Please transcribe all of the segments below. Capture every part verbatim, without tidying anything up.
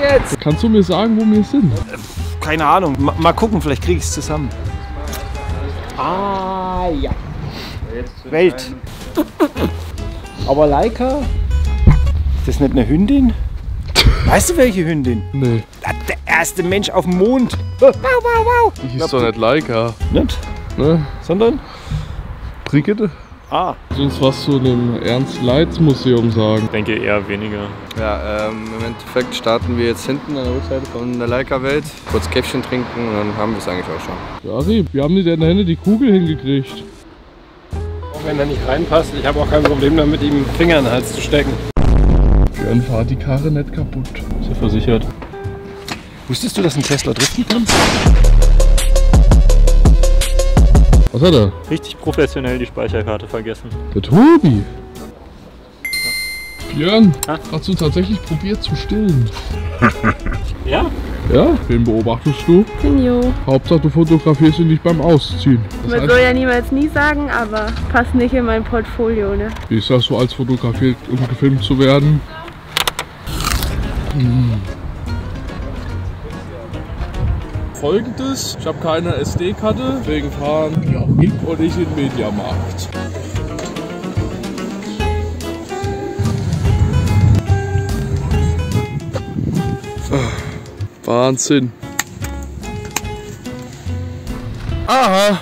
jetzt? Kannst du mir sagen, wo wir sind? Keine Ahnung. Mal, mal gucken, vielleicht kriege ich es zusammen. Ah, ja. Welt. Aber Leica? Ist das nicht eine Hündin? Weißt du, welche Hündin? Nee. Der erste Mensch auf dem Mond. Wow, wow, wow. Die hieß doch nicht Leica. Nicht? Ne? Sondern? Brigitte? Ah. Sonst was zu einem Ernst-Leitz-Museum sagen. Ich denke eher weniger. Ja, ähm, im Endeffekt starten wir jetzt hinten an der Rückseite von der Leica-Welt. Kurz Käffchen trinken und dann haben wir es eigentlich auch schon. Ja, Rieb, wir haben nicht in der Hände die Kugel hingekriegt. Auch wenn er nicht reinpasst, ich habe auch kein Problem damit, ihm den Finger in den Hals zu stecken. Björn fahrt die Karre nicht kaputt. Ist ja versichert. Wusstest du, dass ein Tesla driften kann? Was hat er? Richtig professionell die Speicherkarte vergessen. Der Tobi! Björn, Ha? hast du tatsächlich probiert zu stillen? Ja? Ja? Wen beobachtest du? Den Jo. Hauptsache du fotografierst ihn nicht beim Ausziehen. Das Man soll ja niemals nie sagen, aber passt nicht in mein Portfolio, ne? Wie ist das so, als fotografiert und gefilmt zu werden? Hm. Folgendes, ich habe keine S D-Karte, deswegen fahren ja, Nick und ich in den Mediamarkt. Wahnsinn. Aha.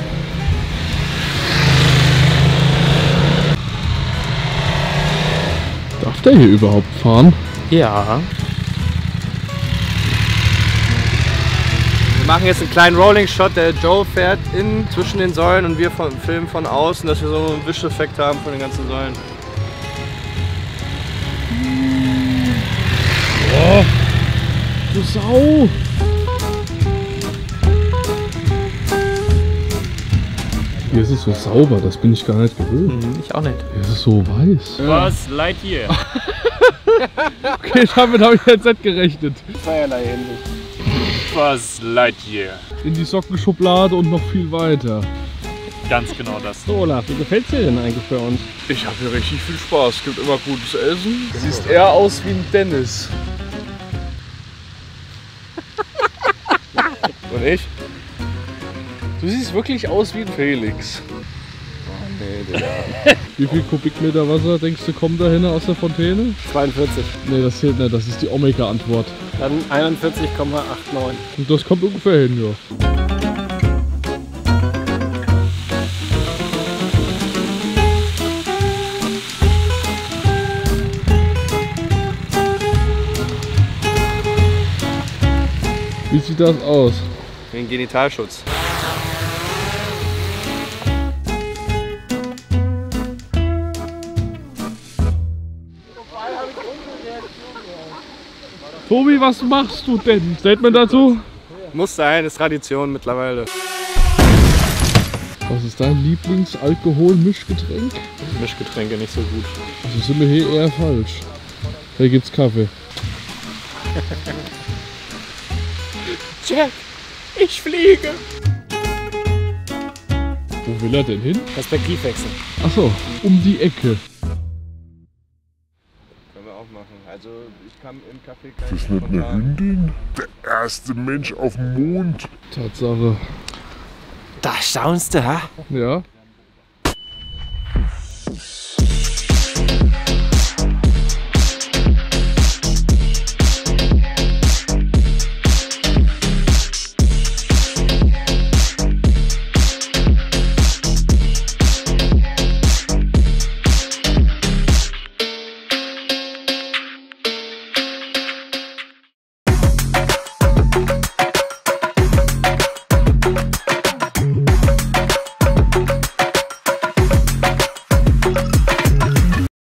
Darf der hier überhaupt fahren? Ja. Wir machen jetzt einen kleinen Rolling-Shot. Der Joe fährt in zwischen den Säulen und wir von, filmen von außen, dass wir so einen Wischeffekt haben von den ganzen Säulen. Oh, du Sau! Hier ist es so sauber, das bin ich gar nicht gewöhnt. Mhm, ich auch nicht. Hier ist es so weiß. Was? Lightyear. Okay, damit habe ich jetzt nicht gerechnet. Zweierlei Hinsicht. Was? Lightyear. In die Sockenschublade und noch viel weiter. Ganz genau das. So Olaf, wie gefällt es dir denn eigentlich bei uns? Ich habe hier richtig viel Spaß. Es gibt immer gutes Essen. Du siehst eher aus wie ein Dennis. Und ich? Du siehst wirklich aus wie ein Felix. Oh nee, Digga. Wie viel Kubikmeter Wasser denkst du kommt da hin aus der Fontäne? zweiundvierzig. Nee, das zählt nicht. Das ist die Omega-Antwort. Dann einundvierzig Komma neunundachtzig. Und das kommt ungefähr hin, ja. Wie sieht das aus? Wie ein Genitalschutz. Tobi, was machst du denn? Statement dazu? Muss sein, ist Tradition mittlerweile. Was ist dein Lieblingsalkohol-Mischgetränk? Mischgetränke nicht so gut. Also sind wir hier eher falsch. Hier gibt's Kaffee. Jack, ich fliege. Wo will er denn hin? Perspektivwechsel. Achso, um die Ecke. Können wir auch machen. Also ich kam im Café Ist das nicht eine Hündin? Der erste Mensch auf dem Mond. Tatsache. Da staunst du, ha? Ja.